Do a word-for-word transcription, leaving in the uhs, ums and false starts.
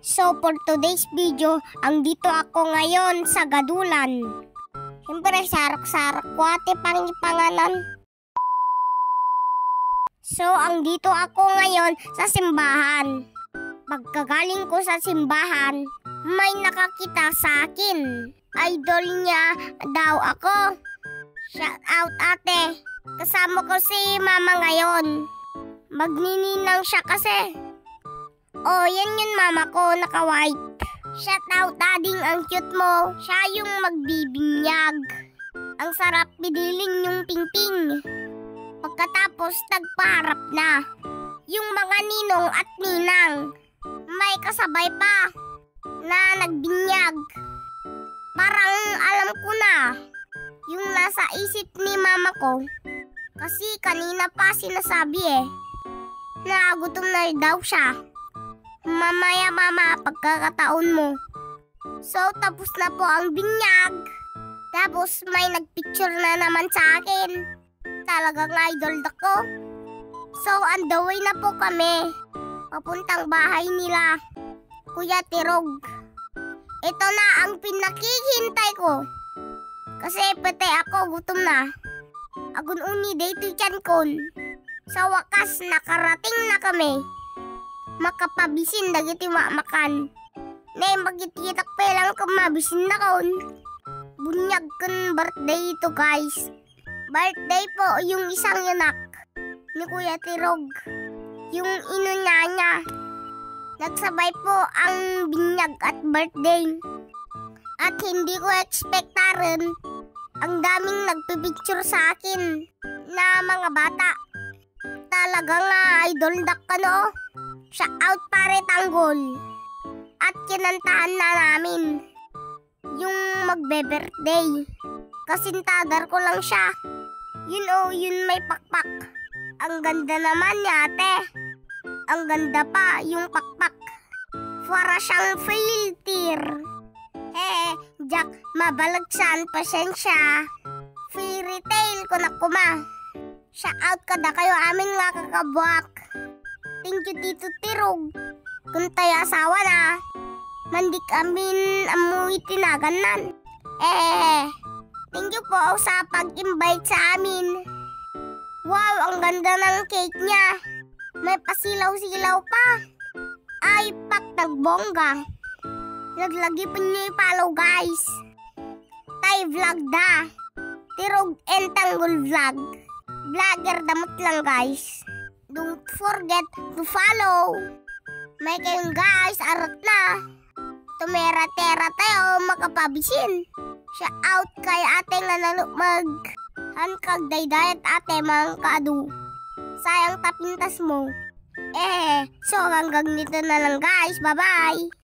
So for today's video, ang dito ako ngayon sa Gadulan. Siyempre sarak-sarak ko ate pangipangalan. So ang dito ako ngayon sa simbahan. Pagkagaling ko sa simbahan, may nakakita sa akin. Idol niya daw ako. Shout out ate. Kasama ko si mama ngayon. Magnininang siya kasi. Oh, yan yun mama ko, naka-white. Shout out dading, ang cute mo. Siya yung magbibinyag. Ang sarap bidiling yung pingping. Pagkatapos nagpaharap na yung mga ninong at ninang. May kasabay pa na nagbinyag. Parang alam ko na yung nasa isip ni mama ko. Kasi kanina pa sinasabi eh na gutom na daw siya. Mamaya mama, pagkakataon mo. So tapos na po ang binyag. Tapos may nagpicture na naman sa akin. Talagang idol ako. So on the way na po kami papuntang bahay nila Kuya Tirog. Ito na ang pinaghihintay ko. Kasi pati ako gutom na. Agun uni day to chan kon. Sa wakas nakarating na kami. Makapabisin dagiti makan. Nay magititak pa lang kamabisin na kon. Bunyag kun birthday ito guys. Birthday po yung isang yanak ni Kuya Tirog. Yung ino niya niya. Nagsabay po ang binyag at birthday. At hindi ko expectaran ang daming nagpipicture sa akin na mga bata. Talaga nga idol dak ka no. Shout out pare Tanggol. At kinantahan na namin yung magbe-birthday. Kasintadar ko lang siya. Yun oh, yun may pakpak. Ang ganda naman niya ate. Ang ganda pa yung pakpak. Para siyang filter. Eh, Jack, mabalagsan, pasensya. Fairy tale ko na kuma. Shout out ka da kayo amin nga kakabuak. Thank you Tito Tirog. Kung tayo asawa na, mandik amin amuy tinaganan. Eh, thank you po sa pag-invite sa amin. Wow, ang ganda ng cake niya. May pasilaw-silaw pa. Ay, pak nagbongga. Naglagi pa niyo i-follow guys. Tay vlog da. Tirog and Tanggol vlog. Vlogger damot lang guys. Don't forget to follow. May kayong guys, arat na. Tumera-tera tayo makapabisin. Shout out kay ate nga nalumag. Hankag daydayat ate mga kadu. Sayang tapintas mo. Eh, so hanggang dito na lang guys. Bye-bye.